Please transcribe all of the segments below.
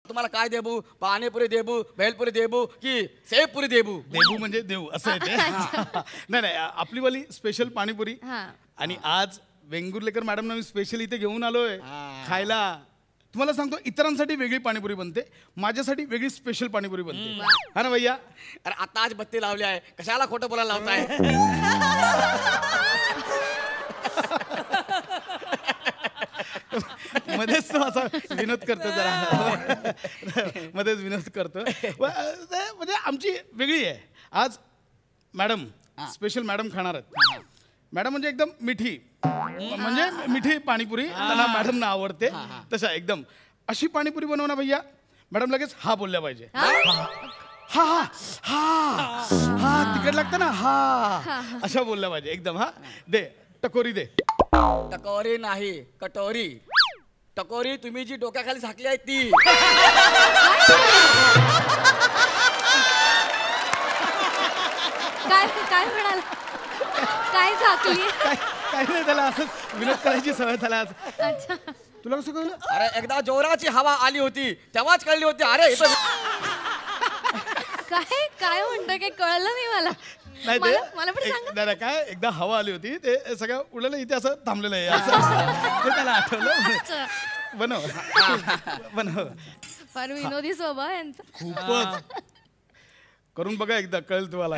तुम्हाला काय देबू? पाणीपुरी देबू, भेलपुरी देबू की सेवपुरी देबू? देबू म्हणजे देऊ असं आहे ते. नाही नाही, आपली वाली स्पेशल पाणीपुरी. आणि आज वेंगुर्लेकर मॅडमना मी स्पेशल इथे घेऊन आलोय खायला. तुम्हाला सांगतो, इतरांसाठी वेगळी पाणीपुरी बनते, माझ्यासाठी वेगळी स्पेशल पाणीपुरी बनते. हा ना भैया? अरे आता आज बत्ती लावली आहे, कशाला खोटं बोलायला लावताय? मध्येच तो असा विनोद करतो जरा, मध्येच विनोद करतो. म्हणजे आमची वेगळी आहे आज. मॅडम स्पेशल मॅडम खाणार आहेत. मॅडम म्हणजे एकदम मिठी, म्हणजे मिठी पाणीपुरी त्यांना मॅडमना आवडते. तशा एकदम अशी पाणीपुरी बनव ना भैया, मॅडम लगेच हा बोलल्या पाहिजे. हा हा हा हा तिखट लागतं ना, हा अशा बोलल्या पाहिजे एकदम. हा दे टकोरी दे. टकोरी नाही, कटोरी. टकोरी तुम्ही जी डोक्याखाली झाकली आहे ती. काय म्हणाल? काय झाकली? काय नाही, त्याला असंच विनोद करायची सवय त्याला. अच्छा, तुला कसं कळलं? अरे एकदा जोराची हवा आली होती तेव्हाच कळली होती. अरे काय म्हणतो? काही कळलं नाही मला. नाही मला पण सांग. नाही काय, एकदा हवा आली होती, ते सगळं उडलं इथे असं थांबलेलं आहे असं. ते त्याला आठवलं. बनव बनव. फार विनोदी स्वभाव यांचा. खूपच. करून बघा एकदा, कळेल तुम्हाला.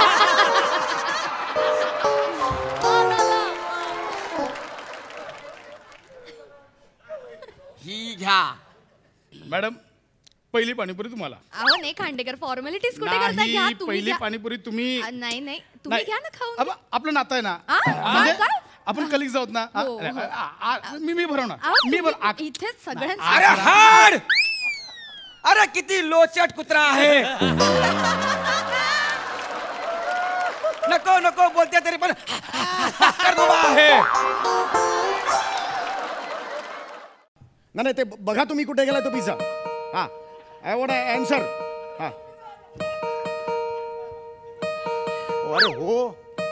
ही घ्या मॅडम, पहिली पाणीपुरी तुम्हाला. अहो नाही खांडेकर, फॉर्मॅलिटीज कुठे करता? घ्या तुम्ही. पहिली पाणीपुरी तुम्ही. नाही तुम्ही घ्या ना खाऊन. आपलं नातं आहे ना, म्हणजे आपण कलिग्स आहोत ना. मी भरवणार. मी इथेच सगळ्यांचं. अरे हाड, अरे किती लोचट कुत्रा आहे. नको नको बोलते तरी पण आहे. नाही ते बघा तुम्ही कुठे गेला तो पिझ्झा. हा आय वॉन्ट आन्सर. हा अरे हो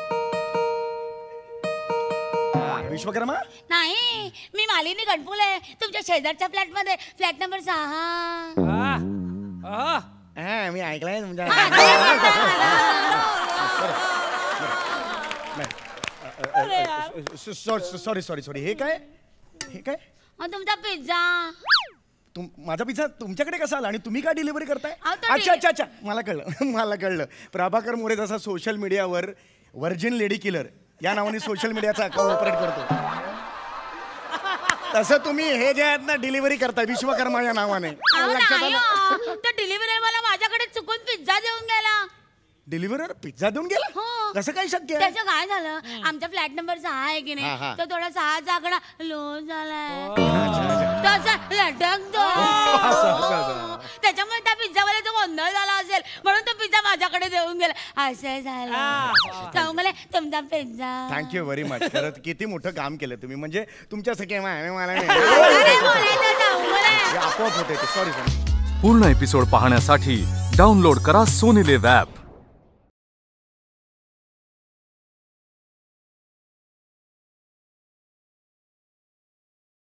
विश्वकर्मा. नाही, मी मालिनी गणपुले, तुमच्या शेजारच्या फ्लॅट मध्ये, फ्लॅट नंबर 6. हा मी ऐकलंय तुमच्या. Sorry sorry sorry. हे काय? हे काय? तुमचा पिझ्झा. माझा पिझ्झा तुमच्याकडे कसा आला आणि तुम्ही काय डिलिव्हरी करताय? तो अच्छा अच्छा अच्छा, मला कळलं मला कळलं. प्रभाकर मोरे जसा सोशल मीडियावर व्हर्जिन लेडी किलर या नावाने सोशल मीडियाचा अकाउंट ऑपरेट करतो, तसं तुम्ही हे जे आहेत ना डिलिव्हरी करताय विश्वकर्मा या नावाने. लक्षात आलं? तो डिलिव्हरी मला माझ्याकडे चुकून पिझ्झा देऊन गेला. डिलिव्हरर पिझ्झा देऊन गेला? हो. कसं काय शक्य आहे? त्याचं काय झालं, आमच्या फ्लॅट नंबर 6 आहे की नाही, तो थोडा 6चा आकडा लो झालाय. लटकतो. त्याच्यामुळे त्या पिझ्झावाल्याचा गोंधळ झाला असेल, म्हणून तो पिझ्झा माझ्याकडे देऊन गेला. असं झालं. चांगलं तुमचा पिझ्झा. Thank you very much. खरंच किती मोठं काम केलं तुम्ही. म्हणजे तुमच्यासाठी मला आपोआप होते. Sorry sorry. पूर्ण एपिसोड पाहण्यासाठी डाउनलोड करा सोनी लिव्ह ॲप.